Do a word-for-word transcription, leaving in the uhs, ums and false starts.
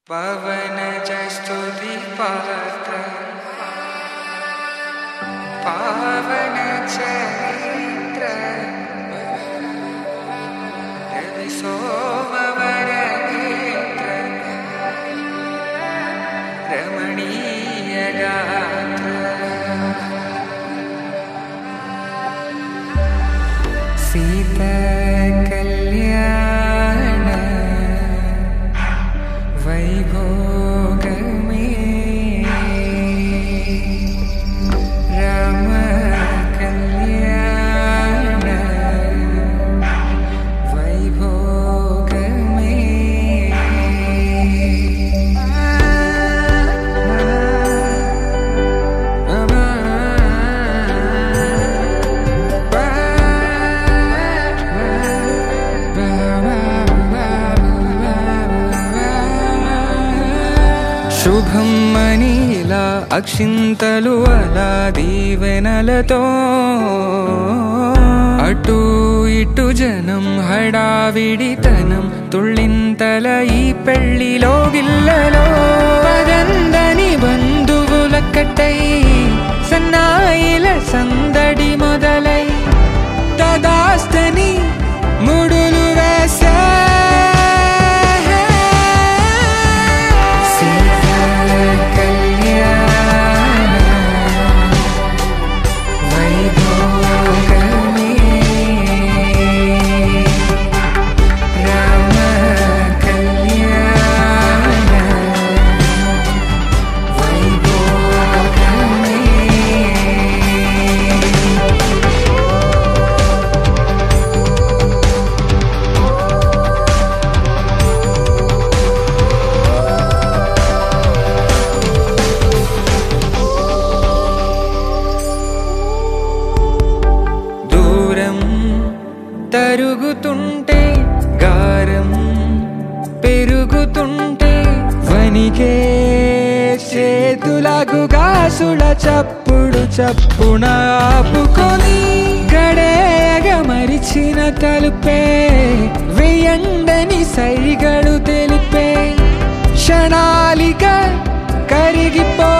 पवनज स्तुति पात्र पावन चरित्र रवि सोमवर नेत्र रमणीय गात्र सीता कल्याण वैभोग में राम कल्याण वैभोग में శుభం మనీలా అక్షింతలు అలా దీవెనలతో అటు ఇటు జనం హడావిడితనం తుళ్ళింతల ఈ పెళ్లిలో గిల్లలో పదందని బంధువుల కట్టై సన్నాయిల సందడి మొదలై తదాస్తని ముడులు వేసే తరుగుతుంటే గారం పెరుగుతుంటే వనికే చేతులకు గాసుల చప్పుడు చప్పున ఆపుకొని గడేగ మరిచిన తలుపే వేయండని సైగడు తెలిపే క్షణాలిక కరిగిపో